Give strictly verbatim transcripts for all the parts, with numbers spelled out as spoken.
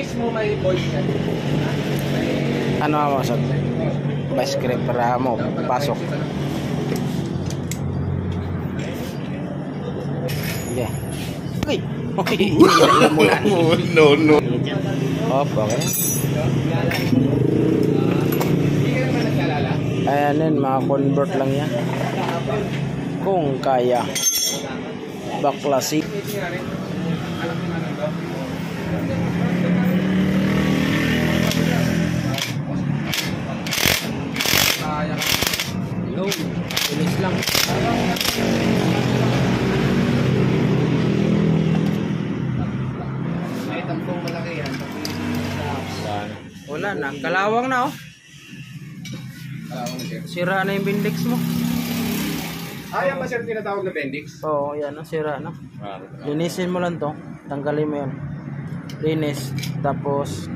mismo may voice yan. Ano mo sa vice grip para mo pasok. Yeah. Okay. Okay. No, no. Off, okay. Hindi ka naman nagkalala? Ayan yun, mga convert lang yan. Kung kaya. Baklasi. Hello, bilis lang. May tampong malaki yan. Wala na, kalawang na oh. Sira na yung Bendix mo. Ah, yan ba sir tinatawag na Bendix? Oo, yan na, sira na. Linisin mo lang to, tanggalin mo yun. Linis, tapos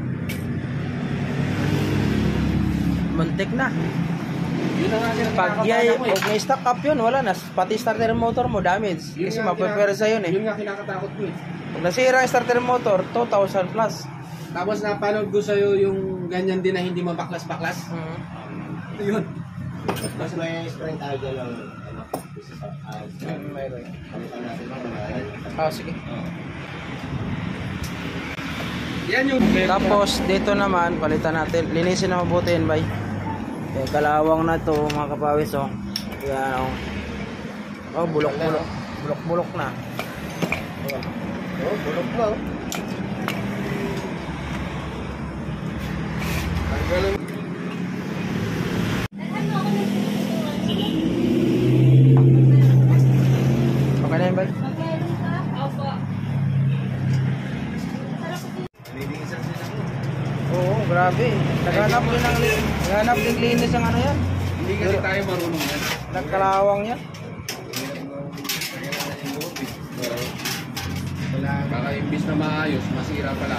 muntik na. Yun na nga sir. Pag yay, huwag may stock up yun, wala na. Pati starter motor mo, damage. Kasi mapapera yun eh. Yun nga kinakatakot ko eh. Pag nasira yung starter motor, two thousand plus. Tapos napanood ko sa'yo yung ganyan din na hindi mabaklas-baklas. Hmm. Yun. Mas may spring tayo dyan lang. Ano? Mayroon. Oh, sige. Yan yung... Tapos, dito naman, palitan natin. Linisin na mabuti yun, bay. Eh, kalawang na to mga kapawis, oh. Yan, oh. Oh, bulok-bulok. Bulok-bulok na. Oh, bulok na. Tanggalin. Okay na yun, bay? Oo, grabe. Naghanap din ng naghanap din linis ang ano yan. Hindi kasi tayo marunong yan. Nagkalawang yan. Baka imbis na maayos, masira pala.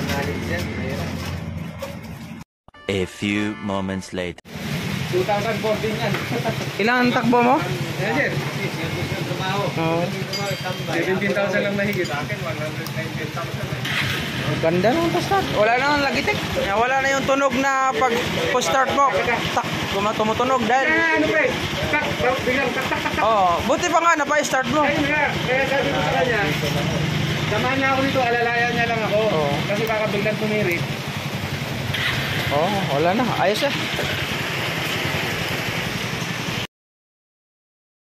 A few moments later. twenty fourteen yan. Ilang ang takbo mo? Yan sir. Oo. seventeen thousand lang mahigit. Sa akin, one hundred nineteen thousand. Ganda naman to start. Wala na ang lagitik. Wala na yung tunog na pag start mo. Tak, tumutunog dahil. Ano ba eh? Tak, biglang tak tak tak tak. Oh, buti pa nga na pa start mo. Ayun nga, kaya sabi ko sa kanya, samahan niya ako dito, alalayan niya lang ako. Oo. Kasi baka biglang tumirit. Oh, wala na. Ayos eh.